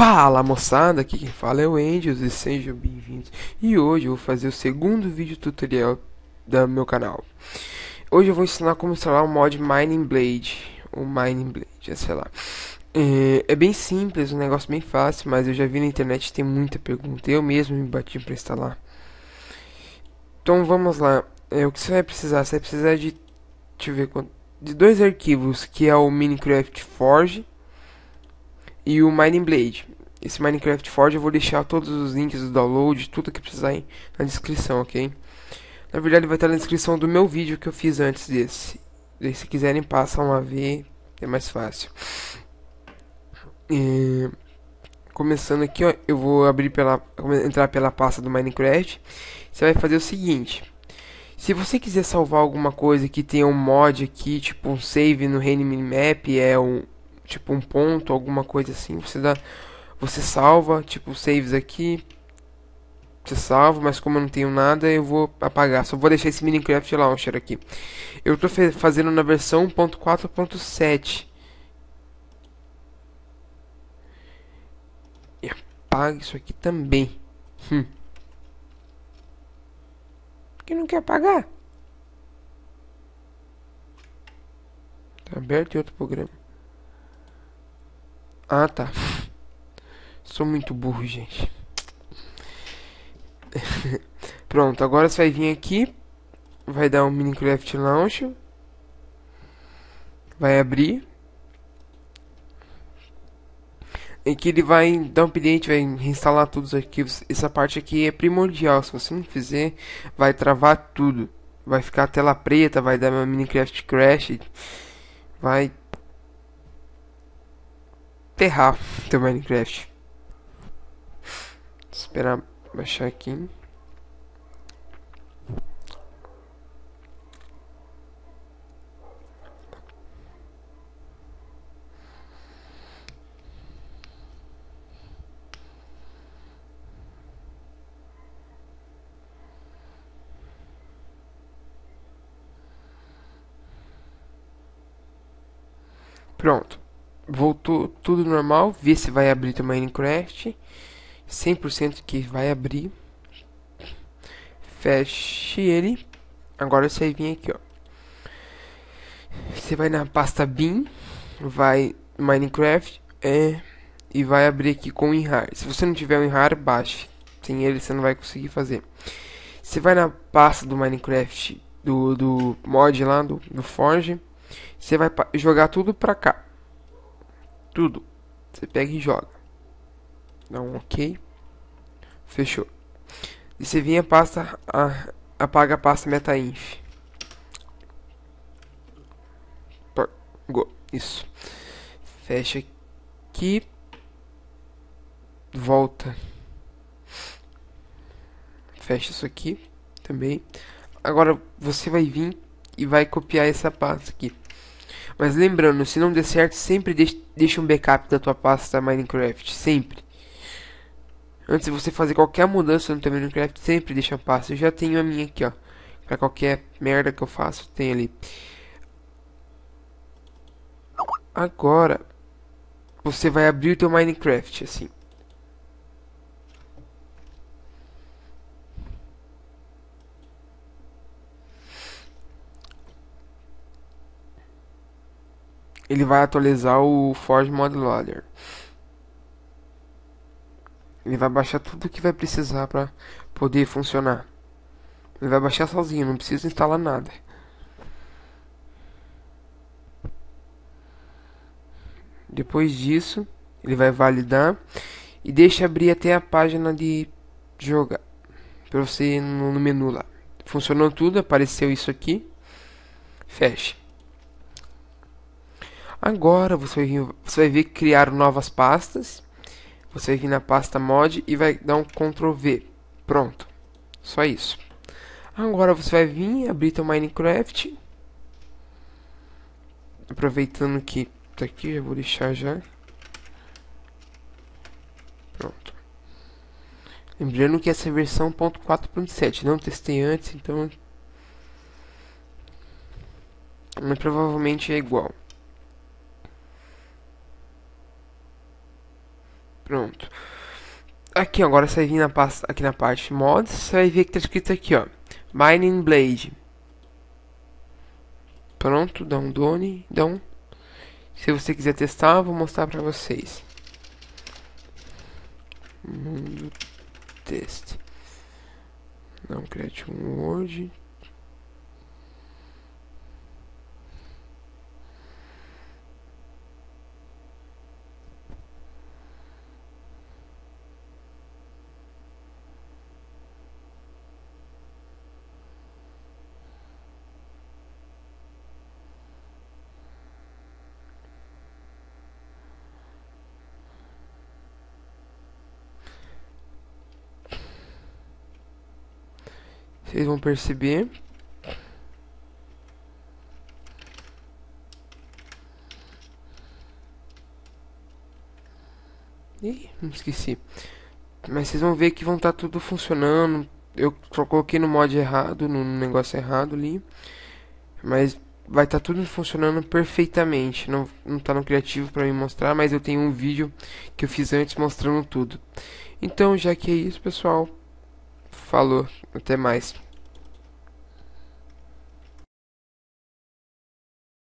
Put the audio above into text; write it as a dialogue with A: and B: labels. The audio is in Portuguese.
A: Fala moçada, aqui quem fala é o Angels e sejam bem-vindos. E hoje eu vou fazer o segundo vídeo tutorial do meu canal. Hoje eu vou ensinar como instalar o mod Mining Blade, ou Mining Blade, sei lá. É bem simples, um negócio bem fácil, mas eu já vi na internet, tem muita pergunta. Eu mesmo me bati para instalar. Então vamos lá. O que você vai precisar? Você vai precisar de, deixa eu ver, de dois arquivos, que é o Minecraft Forge e o Mining Blade. Esse Minecraft Forge eu vou deixar todos os links do download, tudo que precisar aí na descrição, ok? Na verdade vai estar na descrição do meu vídeo que eu fiz antes desse. E se quiserem passam a ver, é mais fácil. Começando aqui, ó, eu vou entrar pela pasta do Minecraft. Você vai fazer o seguinte: se você quiser salvar alguma coisa que tenha um mod aqui, tipo um save no Reino Minimap, tipo um ponto, alguma coisa assim, você salva, tipo saves aqui, você salva, mas como eu não tenho nada, eu vou apagar. Só vou deixar esse Minecraft Launcher aqui. Eu tô fazendo na versão 1.4.7. E apaga isso aqui também. Que não quer apagar? Tá aberto em outro programa. Ah, tá. Sou muito burro, gente. Pronto, agora você vai vir aqui, vai dar um Minecraft Launcher, vai abrir. Em que ele vai dar um update, vai reinstalar todos os arquivos. Essa parte aqui é primordial. Se você não fizer, vai travar tudo. Vai ficar a tela preta, vai dar uma Minecraft Crash. Vai ferrar teu Minecraft. Esperar baixar aqui. Pronto. Voltou tudo normal. Vê se vai abrir teu Minecraft. 100% que vai abrir. Feche ele. Agora você vai vir aqui, ó. Você vai na pasta bin, vai Minecraft e vai abrir aqui com o WinRAR. Se você não tiver o WinRAR, baixe. Sem ele você não vai conseguir fazer. Você vai na pasta do Minecraft, do mod lá, do Forge. Você vai jogar tudo pra cá. Tudo. Você pega e joga. Dá um OK. Fechou. E você vem a pasta, apaga a pasta metainf. Isso. Fecha aqui. Volta. Fecha isso aqui também. Agora você vai vir e vai copiar essa pasta aqui. Mas lembrando, se não der certo, sempre deixa um backup da tua pasta Minecraft. Sempre. Antes de você fazer qualquer mudança no teu Minecraft, sempre deixa a pasta. Eu já tenho a minha aqui, ó. Pra qualquer merda que eu faço, tem ali. Agora, você vai abrir o teu Minecraft, assim. Ele vai atualizar o Forge Mod Loader. Ele vai baixar tudo que vai precisar para poder funcionar. Ele vai baixar sozinho, não precisa instalar nada. Depois disso, ele vai validar e deixa abrir até a página de jogar para você no menu lá. Funcionou tudo, apareceu isso aqui. Feche. Agora você vai ver criar novas pastas. Você vai vir na pasta mod e vai dar um Ctrl V. Pronto. Só isso. Agora você vai vir abrir teu Minecraft. Aproveitando que tá aqui, eu vou deixar já. Pronto. Lembrando que essa é a versão 1.4.7. Não testei antes, então mas provavelmente é igual. Pronto. Aqui agora você vai vir na pasta, aqui na parte mods, você vai ver que tá escrito aqui, ó, Mining Blade. Pronto, dá um done, se você quiser testar, eu vou mostrar pra vocês. Mundo teste. Não create um Word. Vocês vão perceber. Ih, não esqueci. Mas vocês vão ver que vão estar tudo funcionando. Eu só coloquei no mod errado, no negócio errado ali. Mas vai estar tudo funcionando perfeitamente. Não tá no criativo para me mostrar, mas eu tenho um vídeo que eu fiz antes mostrando tudo. Então, já que é isso, pessoal. Falou, até mais.